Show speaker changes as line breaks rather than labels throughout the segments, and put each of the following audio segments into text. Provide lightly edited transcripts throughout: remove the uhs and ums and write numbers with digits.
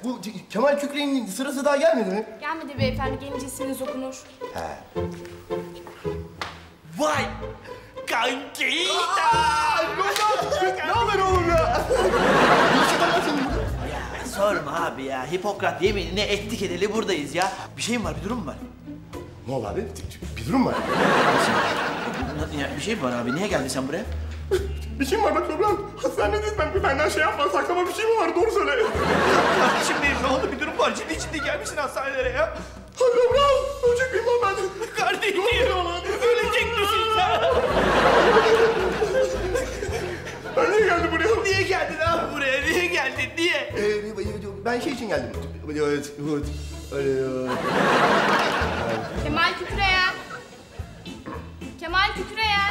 bu Kemal Kükre'nin sırası daha gelmedi mi?
Gelmedi beyefendi, gelince isminiz okunur.
He.
Vay! Kankita!
Ne haber oğlum ya?
Ya sorma abi ya. Hipokrat yeminini ettik edeli buradayız ya. Bir şey mi var, bir durum mu var?
Ne oldu abi? Bir durum var.
Ya, bir şey mi var abi? Niye geldin sen buraya?
Bir şey mi var bak Ömran? Hastanedeyiz ben. Benden şey yapma. Saklama bir şey mi var? Doğru söyle.
Kardeşim benim, ne oldu? Bir durum var. Ciddi gelmişsin hastanelere ya.
Hadi Ömran. Ölecek miyim lan ben?
Kardeşim, ölecek misin sen?
Ben niye geldim buraya?
Niye geldin abi buraya? Niye geldin? Niye?
Ben şey için geldim.
Kemal Kükreyen. Kemal Kükreyen.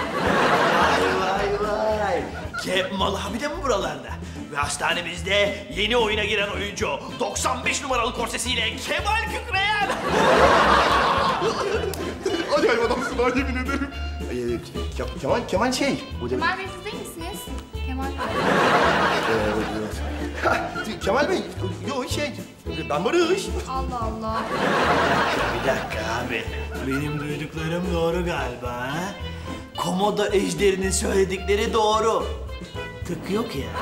Vay. Kemal abi de mi buralarda? Ve hastanemizde yeni oyuna giren oyuncu 95 numaralı korsesiyle Kemal Kükreyen.
Acayip adamsın ha, yemin ederim. Kemal şey.
Kemal Bey siz değil misiniz? Kemal Bey.
Kemal Bey, yok şey, ben Barış.
Allah Allah.
Bir dakika abi. Benim duyduklarım doğru galiba ha? Komodo ejderinin söyledikleri doğru. Tık yok ya.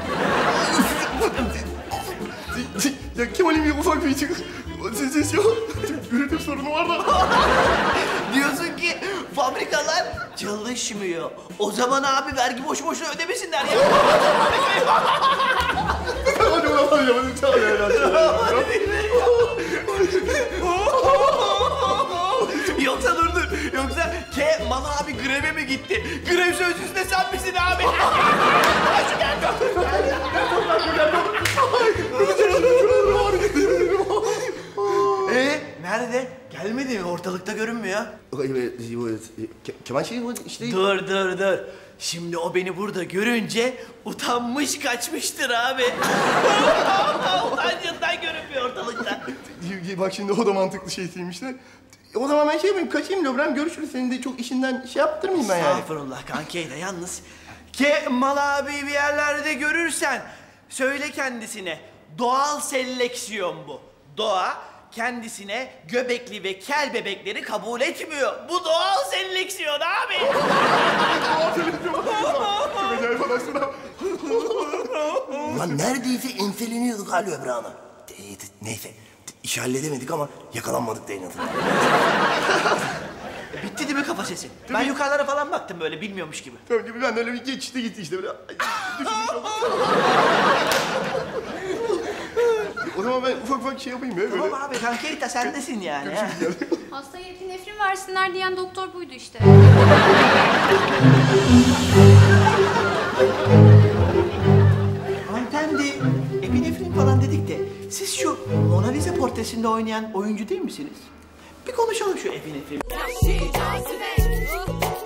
Ya Kemal'in bir ufak bir üretim sorunu var da.
Diyorsun ki fabrikalar çalışmıyor. O zaman abi vergi boş boşuna ödemesinler ya.
Hadi ulan çağır ya.
Yoksa dur. Yoksa Kemal abi greve mi gitti? Grev sözcüsü de sen misin abi? Nerede? Gelmedi mi? Ortalıkta görünmüyor.
Kemal şey işte...
Dur. Şimdi o beni burada görünce utanmış kaçmıştır abi. Utancından görünmüyor ortalıkta.
Bak şimdi o da mantıklı şeysiymişler. O zaman ben şey yapayım, kaçayım Löbrem, görüşürüz. Senin de çok işinden şey yaptırmayayım ben yani.
Estağfurullah kankeyle yalnız. Kemal abi bir yerlerde görürsen söyle kendisine. Doğal seleksiyon bu. Doğa kendisine göbekli ve kel bebekleri kabul etmiyor. Bu doğal seleksiyon abi.
Çok acayip adamsın ha.
Lan neredeyse enseleniyorduk ha Löbrem'e. Neyse, işi halledemedik ama yakalanmadık da en azından.
Bitti değil mi kafa sesi? Ben yukarılara falan baktım böyle bilmiyormuş gibi.
Tabii ben de öyle bir geçişte gitti işte böyle. Düşünmüş oldum. O zaman ben ufak şey yapayım ya böyle.
Tamam abi kankeyita sendesin yani.
Hastaya epinefrin versinler diyen doktor buydu işte.
Hanımefendi, epinefrin falan dedik de siz şu Mona Lisa portresinde oynayan oyuncu değil misiniz? Bir konuşalım şu epinefrin.